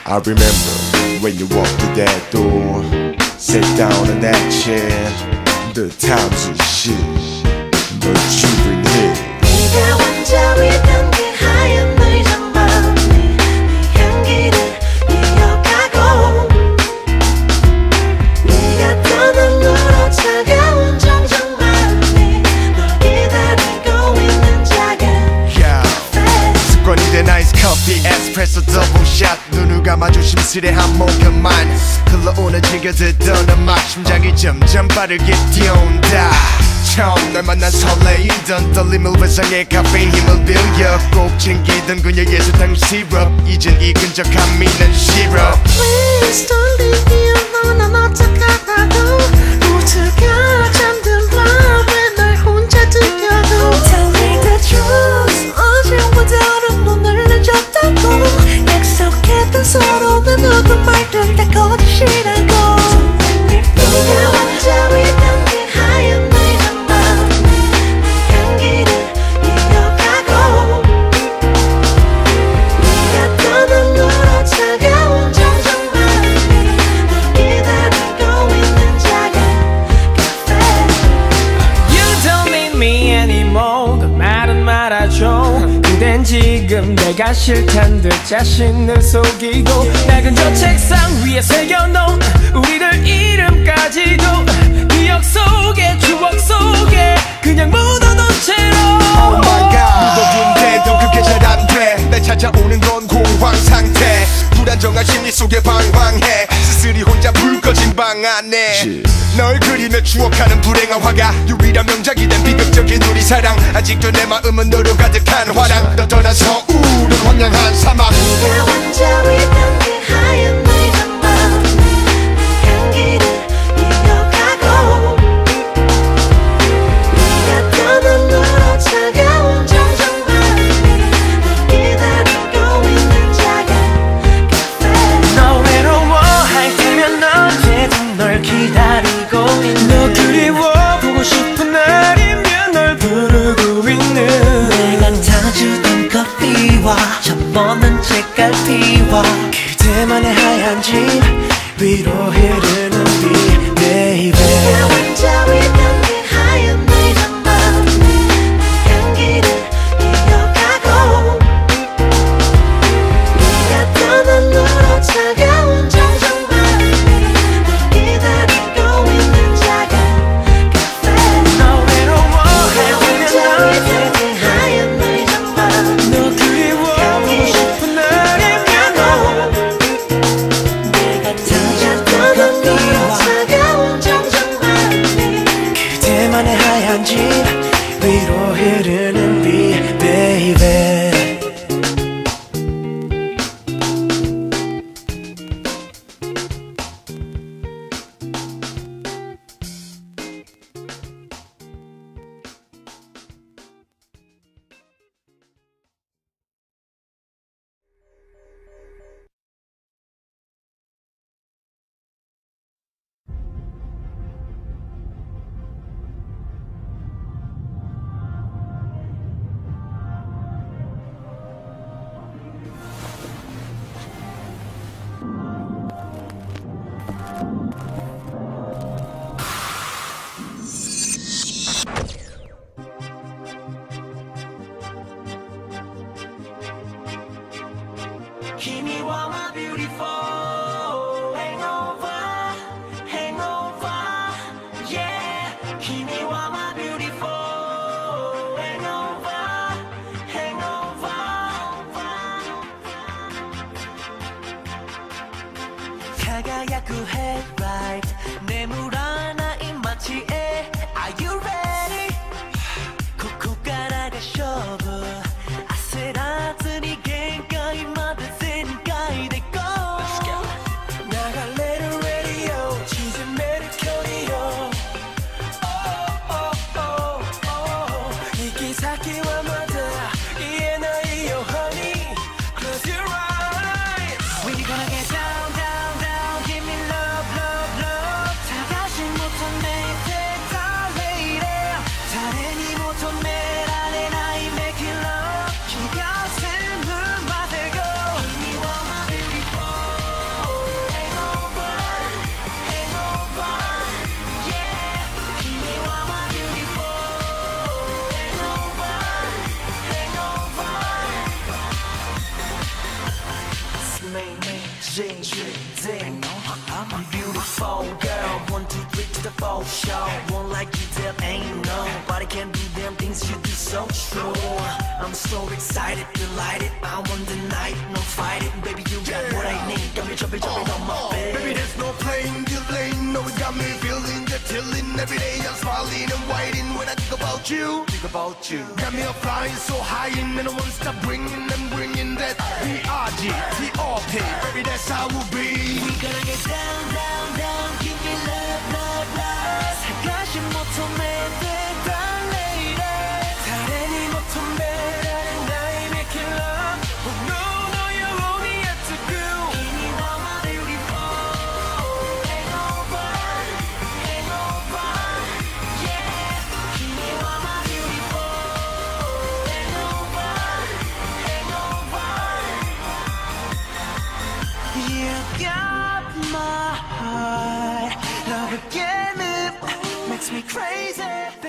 I remember when you walked through that door, sat down in that chair. The times are shit, but you've been here. 네가 원자위던 그 하얀 너의 전망 네 향기를 이어가고 네가 떠난 너로 차가운 정적만이 널 기다리고 있는 작은 카페 습관이 된 아이스 커피 에스프레소 더블샷 눈을 감아 조심스레 한 모금만 흘러오는 즐겨 듣던 음악 심장이 점점 빠르게 뛰어온다. 처음 널 만난 설레이던 떨림을 회상해 카페인 힘을 빌려 꼭 챙기던 그녀의 사탕 시럽 이젠 이 끈적함이 난 싫어. Please don't leave me alone 난 어떡하라고 모두가 잠든 밤에 날 혼자 들여도 Tell me the truth 어제보다 하루 눈을 늦었다고 약속했던 서로는 누구 말들 다 거짓이라고 네가 원자위던 그 하얀 너의 전망 네 향기를 이어가고 네가 떠난 너로 차가운 정적만이 널 기다리고 있는 작은 카페 You don't need me anymore 그 말은 말아줘 그댄 지금 내가 싫단 듯 자신을 속이고 낡은 저 책상 위에 새겨놓은 우리들 이름까지도 기억 속에 추억 속에 그냥 묻어둔 채로 Oh my god 묻어둔데도 그게 잘 안 돼 날 찾아오는 건 공황 상태 불안정한 심리 속에 방황해 스스리 혼자 불 꺼진 방 안에 널 그리며 추억하는 불행한 화가 유일한 명작이 된 비극적인 우리 사랑 아직도 내 마음은 너로 가득한 화랑 너 떠난 서울은 황량한 사막 네가 원자위던 그 하얀 너의 전망 네 향기를 이어가고 네가 떠난 너로 차가운 정적만이 널 기다리고 있는 작은 카페 너 외로워할 때면 언제든 널 기다리고 있는 너 그리워 보고 싶은 날이면 널 부르고 있는 내가 타주던 커피와 젖먹는 책갈피와 그대만의 하얀 집 위로 흐르는 비 baby 네가 원자위던 그 하얀 너의 전망 네 향기를 이어가고 네가 떠난 너로 차가운 정적만이 널 기다리고 있는 작은 카페 너 외로워할 네가 원자위던 때면 그 하얀 너의 전망 너 그리워 보고 싶은 날이면 너 내가 네가 타주던 떠난 너로 커피와 차가운 정적만이 그대만의 하얀 집 위로 흐르는 비 baby Kimi wa my beautiful hangover hangover yeah Kimi wa my beautiful hangover hangover 가가야쿠 headlight 내물하나 입마치에 Are you ready? ここからが勝負焦らずに限界まで全開で Go 流れる radio 縮める距離を Oh oh oh oh 行き先はまだ言えないよ Honey Close your eyes We gonna get down down down Give me love love love 探し求 I'm beautiful girl, 1, 2, 3 to the 4 show. Won't like you, there ain't nobody can do them things you do so true. I'm so excited, delighted, I want the night, no fighting. Baby, you got what I need, got me jumping on my bed. Baby, there's no playing, delaying, no, it got me feeling the tilling. Every day I'm smiling and whiting when I think about you. Got me up flying so high and I won't stop bringing and bringing that B-R-G-T-R-P. Baby, that's how we'll be. We gonna get down, down, down, give me love, love, love. 살가시 못한 매대 달래이래. 다른이 못한 매라는 나의 making love. Oh no, no, you only have to do. 이미 와마 beautiful. Hangover, hangover, yeah. 이미 와마 beautiful. Hangover, hangover. You got my heart, love again, it makes me crazy.